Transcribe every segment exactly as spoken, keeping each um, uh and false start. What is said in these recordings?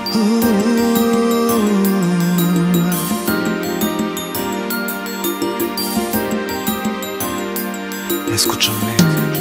Escúchame.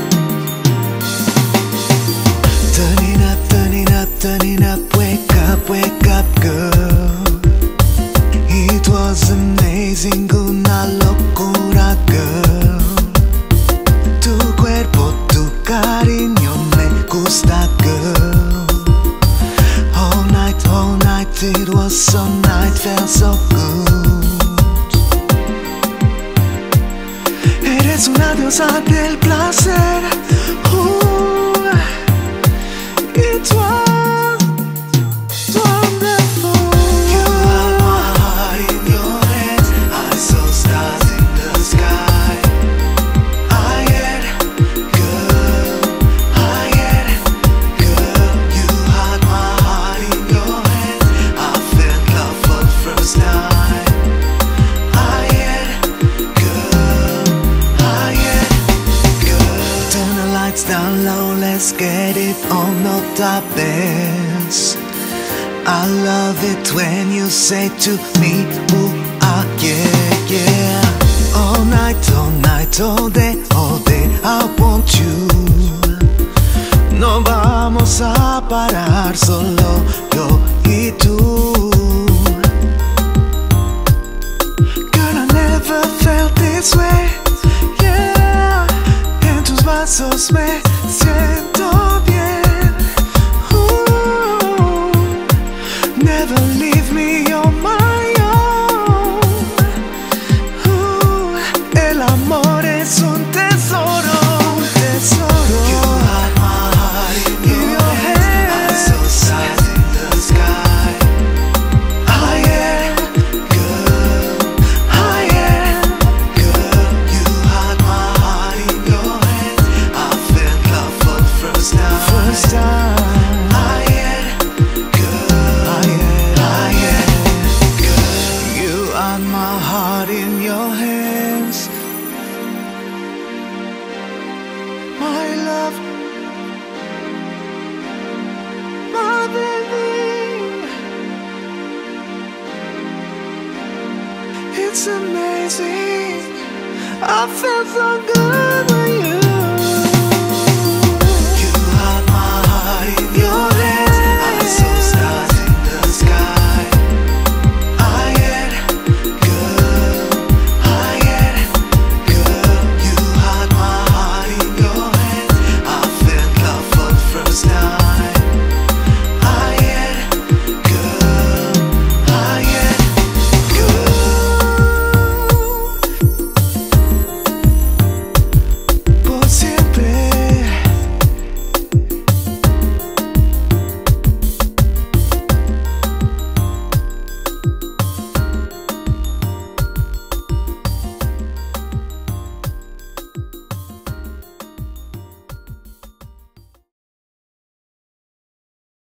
Turning up, turning up, turning up, wake up, wake up, girl. It was amazing, una locura, girl. Tu cuerpo, tu cariño me gusta, girl. All night, all night, it was so night, felt so good. Eres una diosa del placer. Ooh, it was wonderful. You had my heart in your hands. I saw stars in the sky. I had, girl, I had, girl. You had my heart in your hands. I felt love for the first time. Down low, let's get it on, no topless. I love it when you say to me, ooh, ah, yeah, yeah. All night, all night, all day, all day, I want you. No vamos a parar, solo yo y tú. Girl, I never felt this way. Pasos me siento bien. Ooh, never leave me on my own. Ooh, el amor es un tesoro, un tesoro. You had my heart in your, your hands. I saw stars in the sky. I am, girl, I am, girl. You had my heart in your hands. First time, first time, I had, girl, I had, I had, girl. You had my heart in your hands, my love, my baby. It's amazing, I feel so good.